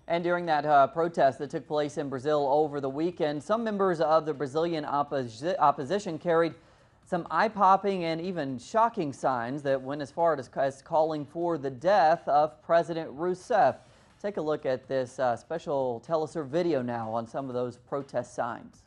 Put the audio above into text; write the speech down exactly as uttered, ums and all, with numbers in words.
And during that uh, protest that took place in Brazil over the weekend, some members of the Brazilian opposi opposition carried some eye-popping and even shocking signs that went as far as, as calling for the death of President Rousseff. Take a look at this uh, special telesurf video now on some of those protest signs.